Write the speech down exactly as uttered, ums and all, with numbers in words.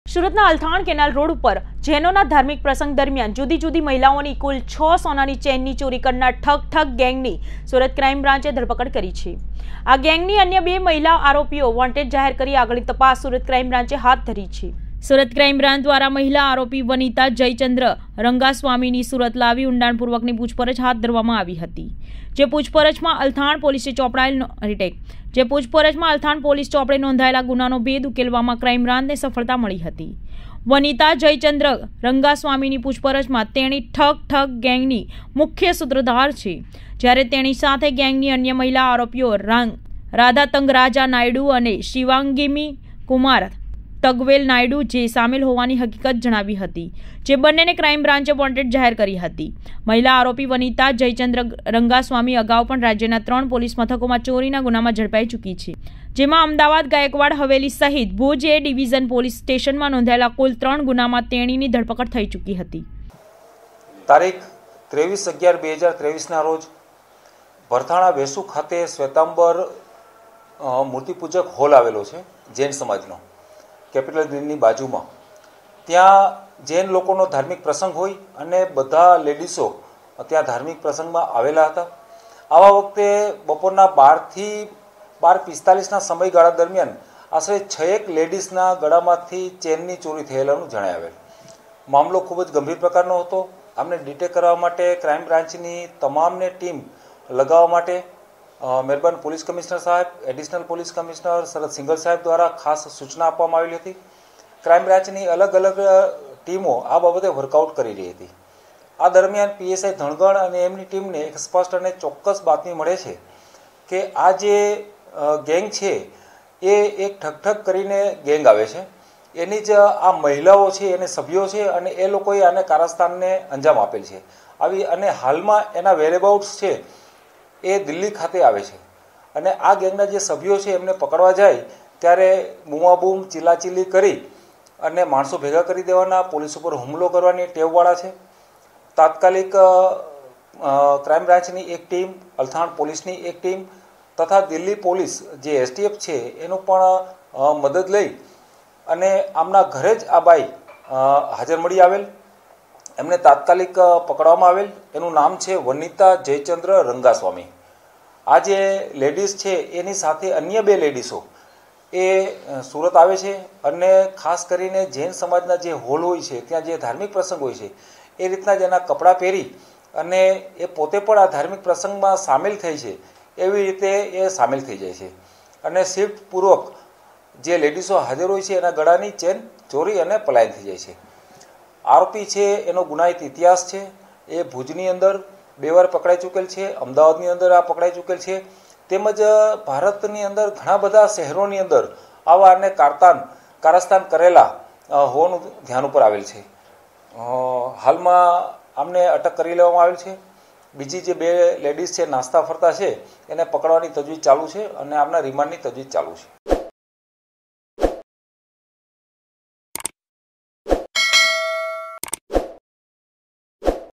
સુરતના Althan canal road ઉપર જૈનોના ધાર્મિક પ્રસંગ દરમિયાન જુદી જુદી મહિલાઓની કુલ છ સોનાની ચેનની ચોરી કરનાર ઠગ ઠગ ગેંગની સુરત ક્રાઇમ બ્રાન્ચે ધરપકડ કરી છે। આ ગેંગની અન્ય બે મહિલા આરોપીઓ વોન્ટેડ જાહેર કરી આગળની તપાસ સુરત ક્રાઇમ બ્રાન્ચે હાથ ધરી છે। સુરત ક્રાઇમ બ્રાન્ચ દ્વારા મહિલા આરોપી વનિતા જયચંદ્ર રંગાસ્વામીની સુરત લાવી ઊંડાણપૂર્વકની પૂછપરછ હાથ ધરવામાં આવી હતી। જે પૂછપરછમાં અલથાણ પોલીસે ચોપડાયેલ રીટેક જે પૂછપરછમાં અલથાણ પોલીસ ચોપડે નોંધાયેલા ગુનાનો ભેદ ઉકેલવામાં ક્રાઇમ બ્રાન્ચને સફળતા મળી હતી। વનિતા જયચંદ્ર રંગાસ્વામીની પૂછપરછમાં તેણી ઠગ ઠગ ગેંગની મુખ્ય સૂત્રધાર છે, જ્યારે તેની સાથે ગેંગની અન્ય મહિલા આરોપીઓ રાધા તંગરાજા નાયડુ અને શિવાંગીમી કુમાર તગવેલ નાયડુ જે સામેલ હોવાની હકીકત જણાવી હતી, જે બંનેને ક્રાઇમ બ્રાન્ચે વોન્ટેડ જાહેર કરી હતી। મહિલા આરોપી વનિતા જયચંદ્ર રંગાસ્વામી અગાઉ પણ રાજ્યના ત્રણ પોલીસ મથકોમાં ચોરીના ગુનામાં ઝડપાઈ ચૂકી છે, જેમાં અમદાવાદ ગાયકવાડ હવેલી સહિત ભુજ એ ડિવિઝન પોલીસ સ્ટેશનમાં નોંધાયેલા કુલ ત્રણ ગુનામાં તેણીની ધરપકડ થઈ ચૂકી હતી। તારીખ ત્રેવીસ અગિયાર બે હજાર ત્રેવીસના રોજ ભરથાણા વેસુ ખાતે શ્વેતાંબર મૂર્તિપૂજક હોલ આવેલો છે જૈન સમાજનો, કેપિટલ ગ્રીનની બાજુમાં। ત્યાં જૈન લોકોનો ધાર્મિક પ્રસંગ હોય અને બધા લેડીસો ત્યાં ધાર્મિક પ્રસંગમાં આવેલા હતા। આવા વખતે બપોરના બારથી બાર પિસ્તાલીસના સમયગાળા દરમિયાન આશરે છએક લેડીઝના ગળામાંથી ચેનની ચોરી થયેલાનું જણાવેલ। મામલો ખૂબ જ ગંભીર પ્રકારનો હતો। આમને ડિટેક્ટ કરવા માટે ક્રાઇમ બ્રાન્ચની તમામને ટીમ લગાવવા માટે મહેરબાન પોલીસ કમિશનર સાહેબ, additional police commissioner Sharad Singhal સાહેબ દ્વારા ખાસ સૂચના આપવામાં આવેલી હતી। ક્રાઇમ બ્રાન્ચની અલગ અલગ ટીમો આ બાબતે વર્કઆઉટ કરી રહી હતી। આ દરમિયાન પીએસઆઈ ધણગણ અને એમની ટીમને એક સ્પષ્ટ અને ચોક્કસ બાતમી મળે છે કે આ જે ગેંગ છે એ એક ઠગઠગ કરીને ગેંગ આવે છે, એની જ આ મહિલાઓ છે એને સભ્યો છે અને એ લોકોએ આને કારસ્તાનને અંજામ આપેલ છે। આવી અને હાલમાં એના વેરેબાઉટ્સ છે એ દિલ્હી ખાતે આવે છે અને આ ગેંગના જે સભ્યો છે એમને પકડવા જાય ત્યારે બૂમાબૂમ ચીલાચીલી કરી અને માણસો ભેગા કરી દેવાના, પોલીસ ઉપર હુમલો કરવાની ટેવવાળા છે। તાત્કાલિક ક્રાઇમ બ્રાન્ચની એક ટીમ, અલથાણ પોલીસની એક ટીમ તથા દિલ્હી પોલીસ જે એસટીએફ છે એનું પણ મદદ લઈ અને આમના ઘરે જ આ બાઈ હાજર મળી આવેલ, એમને તાત્કાલિક પકડવામાં આવેલ। એનું નામ છે વનિતા જયચંદ્ર રંગાસ્વામી। આ જે લેડીઝ છે એની સાથે અન્ય બે લેડીઝો એ સુરત આવે છે અને ખાસ કરીને જૈન સમાજના જે હોલ હોય છે ત્યાં જે ધાર્મિક પ્રસંગ હોય છે એ રીતના જ એના કપડાં પહેરી અને એ પોતે પણ આ ધાર્મિક પ્રસંગમાં સામેલ થઈ છે એવી રીતે એ સામેલ થઈ જાય છે અને શિફ્ટપૂર્વક જે લેડીઝો હાજર હોય છે એના ગળાની ચેન ચોરી અને પલાયન થઈ જાય છે। આરોપી છે એનો ગુનાહિત ઇતિહાસ છે, એ ભુજની અંદર બે વાર પકડાઈ ચૂકેલ છે, અમદાવાદની અંદર આ પકડાઈ ચૂકેલ છે, તેમજ ભારતની અંદર ઘણા બધા શહેરોની અંદર આવા અને કારસ્તાન કારસ્તાન કરેલા હોવાનું ધ્યાન ઉપર આવેલ છે। હાલમાં આમને અટક કરી લેવામાં આવેલ છે। બીજી જે બે લેડીઝ છે નાસ્તા ફરતા છે એને પકડવાની તજવીજ ચાલુ છે અને આમના રિમાન્ડની તજવીજ ચાલુ છે।